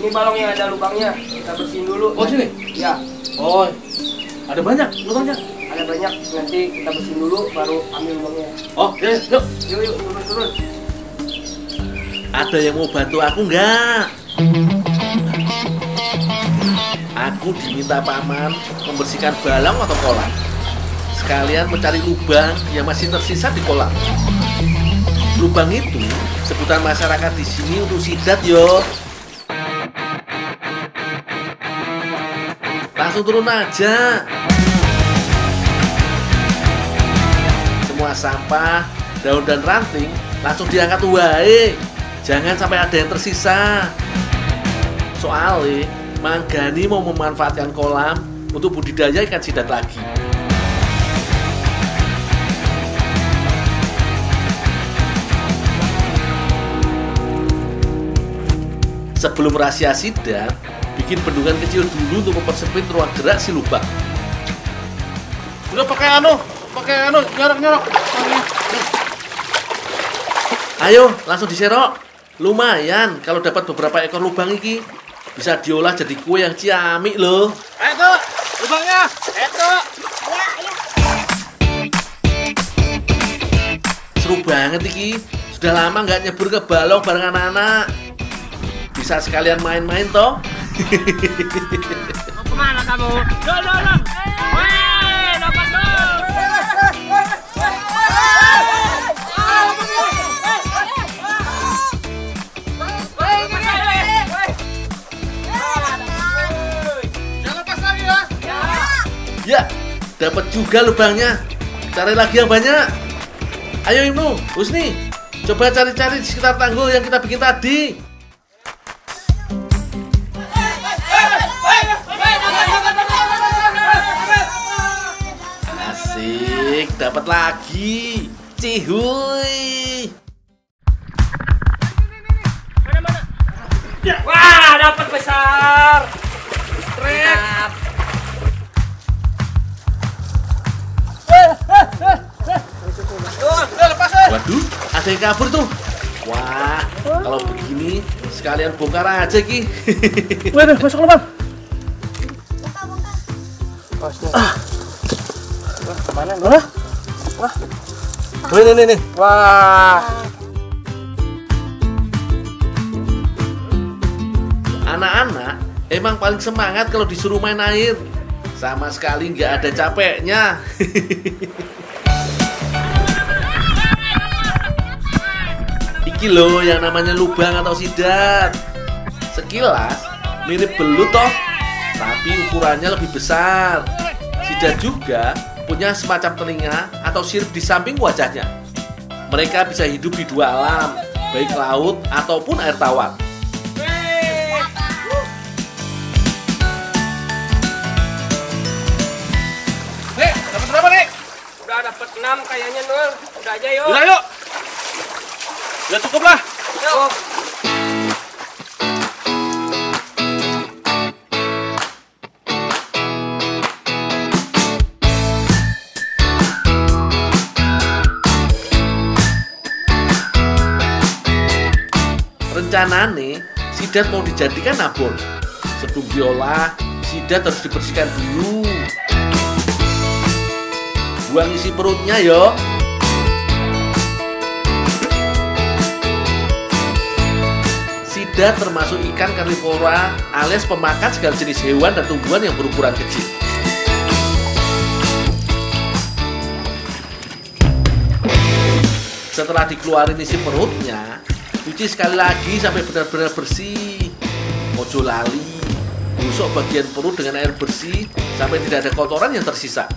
Ini balong yang ada lubangnya, kita bersihin dulu. Oh sini? Ya. Oh, ada banyak lubangnya? Ada banyak, nanti kita bersihin dulu, baru ambil lubangnya. Oh, ya, yuk. Yuk, turun. Ada yang mau bantu aku nggak? Aku diminta paman membersihkan balong atau kolam. Sekalian mencari lubang yang masih tersisa di kolam. Lubang itu sebutan masyarakat di sini untuk sidat yo. Langsung turun aja. Semua sampah, daun dan ranting langsung diangkat wae. Jangan sampai ada yang tersisa. Soalnya Manggani mau memanfaatkan kolam untuk budidaya ikan sidat lagi. Sebelum rahasia sidat, bikin bendungan kecil dulu untuk mempersempit ruang gerak si lubang. Udah pakai nyorok. Ayo, langsung diserok. Lumayan kalau dapat beberapa ekor lubang iki. Bisa diolah jadi kue yang ciamik loh. Itu lubangnya. Itu. Seru banget iki. Sudah lama nggak nyebur ke balong bareng anak-anak. Bisa sekalian main-main toh. Mau kemana kamu? Loh. Weh, dapat dong. Ya, dapat juga lubangnya. Cari lagi yang banyak. Ayo Ibnu, Husni, coba cari-cari di sekitar tanggul yang kita bikin tadi. Asik, dapat lagi. Cihuy. Mana? Wah, dapat besar. Strip. Waduh, ada yang kabur tuh. Wah, kalau begini sekalian bongkar aja ki. Waduh, masuk lubang. Mana? Wah. Nih. Wah. Anak-anak emang paling semangat kalau disuruh main air. Sama sekali nggak ada capeknya. Iki loh yang namanya lubang atau sidat. Sekilas mirip belut toh, tapi ukurannya lebih besar. Sidat juga punya semacam telinga atau sirip di samping wajahnya. Mereka bisa hidup di dua alam, baik laut ataupun air tawar. Nih, dapat berapa nih? Udah dapat 6 kayaknya, Nur. Udah aja yuk. Udah yuk. Udah cukup lah. Yuk. Rencananya sidat mau dijadikan abon. Sebelum diolah, sidat harus dibersihkan dulu. Buang isi perutnya yo. Sidat termasuk ikan karnivora alias pemakan segala jenis hewan dan tumbuhan yang berukuran kecil. Setelah dikeluarin isi perutnya, cuci sekali lagi sampai benar-benar bersih. Ojo lali, gosok bagian perut dengan air bersih sampai tidak ada kotoran yang tersisa.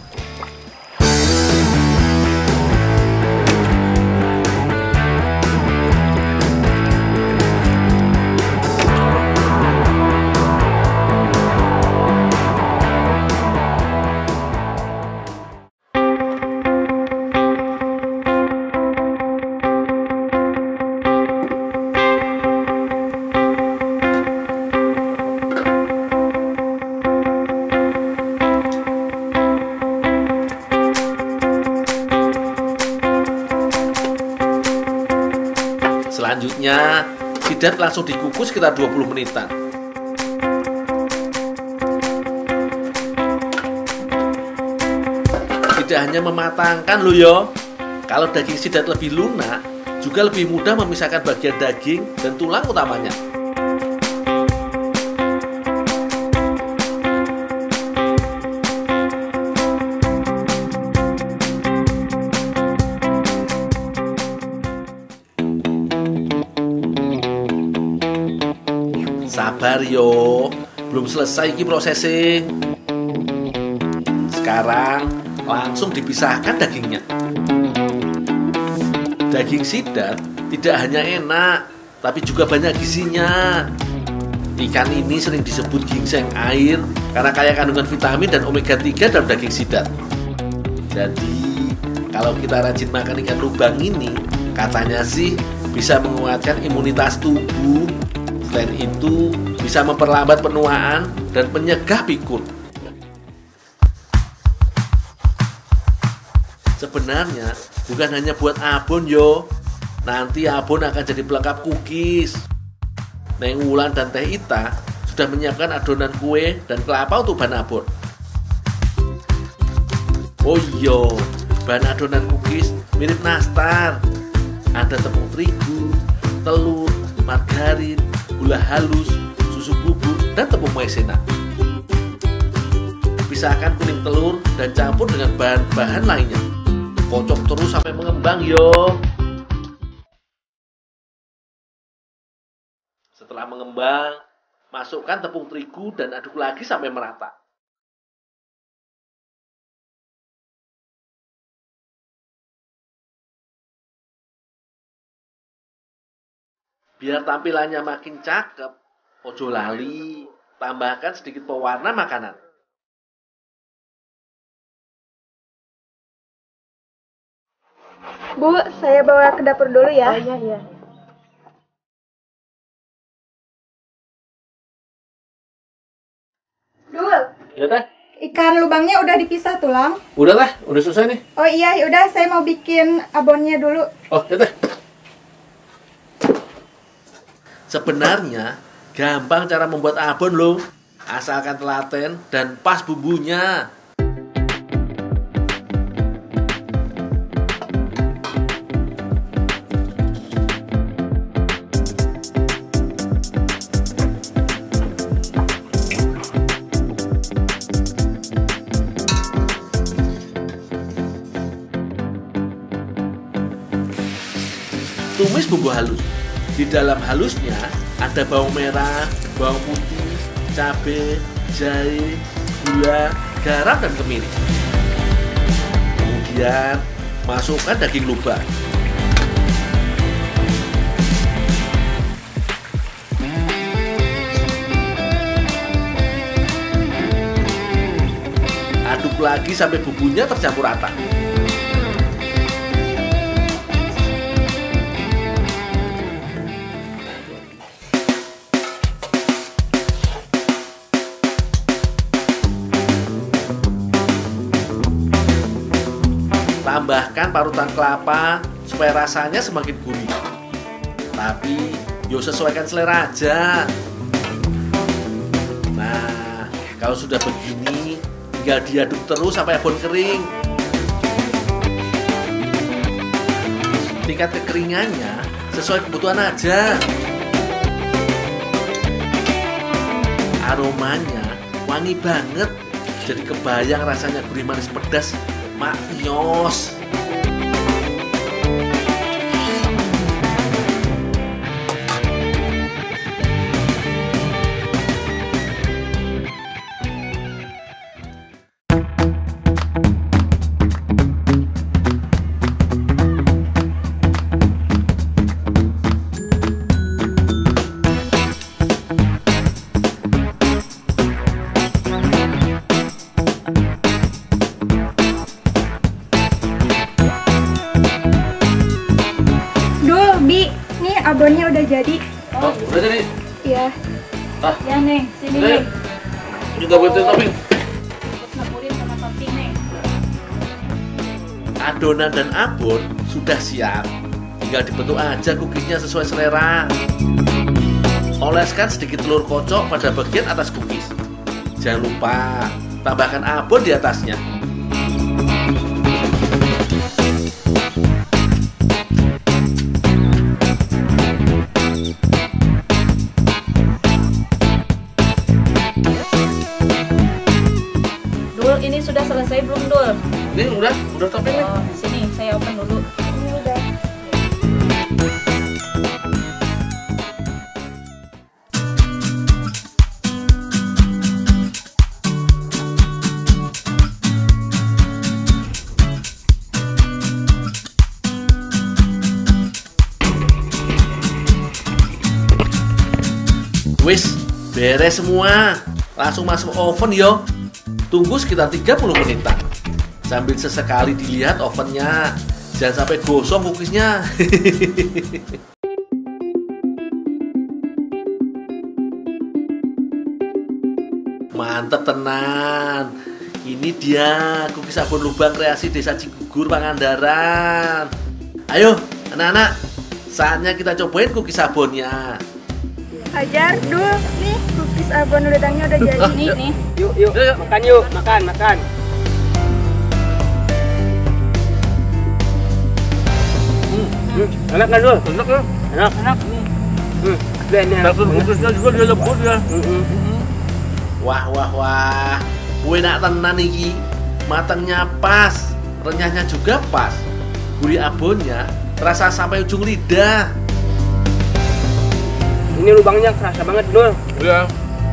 Selanjutnya, sidat langsung dikukus sekitar 20 menitan. tidak hanya mematangkan loh yo. Kalau daging sidap lebih lunak, juga lebih mudah memisahkan bagian daging dan tulang utamanya. Sabar yo, belum selesai ini prosesnya. Sekarang langsung dipisahkan dagingnya. Daging sidap tidak hanya enak, tapi juga banyak gizinya. Ikan ini sering disebut ginseng air karena kaya kandungan vitamin dan omega 3 dalam daging sidap. Jadi, kalau kita rajin makan ikan lubang ini, katanya sih bisa menguatkan imunitas tubuh. Selain itu, bisa memperlambat penuaan dan menyegah pikun. Sebenarnya bukan hanya buat abon yo. Nanti abon akan jadi pelengkap cookies. Neng Wulan dan Teh Ita sudah menyiapkan adonan kue dan kelapa untuk bahan abon. Oh iya, bahan adonan cookies mirip nastar. Ada tepung terigu, telur, margarin, gula halus, susu bubuk, dan tepung maizena. Pisahkan kuning telur dan campur dengan bahan-bahan lainnya. Kocok terus sampai mengembang yo. Setelah mengembang, masukkan tepung terigu dan aduk lagi sampai merata. Biar tampilannya makin cakep, ojo lali, tambahkan sedikit pewarna makanan. Bu, saya bawa ke dapur dulu ya. Oh iya. Dul, Ya teh? ikan lubangnya udah dipisah tulang. Udah teh, udah selesai nih. Oh iya, udah saya mau bikin abonnya dulu. Oh ya teh. Sebenarnya gampang cara membuat abon loh, asalkan telaten dan pas bumbunya. Tumis bumbu halus. Di dalam halusnya ada bawang merah, bawang putih, cabai, jahe, gula, garam, dan kemiri. Kemudian masukkan daging lubang. Aduk lagi sampai bumbunya tercampur rata. Tambahkan parutan kelapa supaya rasanya semakin gurih. Tapi yo sesuaikan selera aja. Nah, kalau sudah begini, tinggal diaduk terus sampai abon kering. Tingkat kekeringannya sesuai kebutuhan aja. Aromanya wangi banget, jadi kebayang rasanya gurih manis pedas. Maknyos. abonnya udah jadi. Oh, udah jadi? Iya. Ah, Ya Neng, sini udah Neng. yuk. Juga buatin topping. Terus ngepurin sama topping Neng. Adonan dan abon sudah siap. Tinggal dibentuk aja cookiesnya sesuai selera. Oleskan sedikit telur kocok pada bagian atas cookies. Jangan lupa tambahkan abon di atasnya. saya belum Dul. Ini udah topping nih. Oh, sini saya open dulu. Ini udah. Wis, beres semua. Langsung masuk oven yo. Tunggu sekitar 30 menitan. Sambil sesekali dilihat ovennya. Jangan sampai gosong cookiesnya. Mantep tenan. Ini dia cookies sabun lubang kreasi Desa Cigugur Pangandaran. Ayo anak-anak, saatnya kita cobain cookies sabunnya. Hajar, Dul, nih cookies abon udangnya udah jadi. Nih. Yuk, makan. Enak kan Dul? Enak. Bungkusnya juga dia lembut ya. Wah. Kue nak tenan iki. Matangnya pas, renyahnya juga pas. Gurih abonnya terasa sampai ujung lidah. Ini lubangnya kerasa banget Dul. Iya.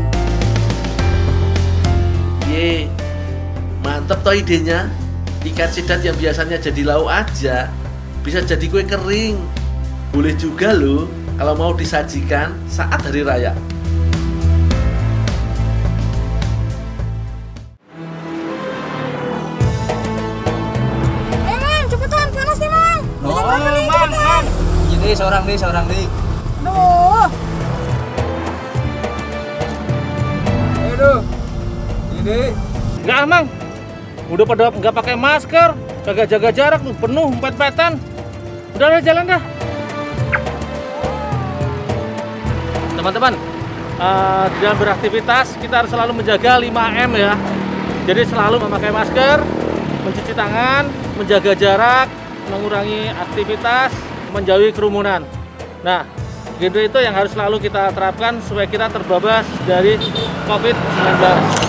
Ye, mantep toh idenya. Ikan sidat yang biasanya jadi lauk aja bisa jadi kue kering. Boleh juga loh kalau mau disajikan saat hari raya. Mang, cepetan, panas nih, Mang. Mang. Ini seorang nih. Duh. Aduh. Ini. Nggak Mang. Udah pada nggak pakai masker, kagak jaga jarak, penuh empet-empetan. Udah jalan dah. Teman-teman, di dalam beraktivitas kita harus selalu menjaga 5M ya. Jadi selalu memakai masker, mencuci tangan, menjaga jarak, mengurangi aktivitas, menjauhi kerumunan. Nah, gitu itu yang harus selalu kita terapkan supaya kita terbebas dari COVID-19.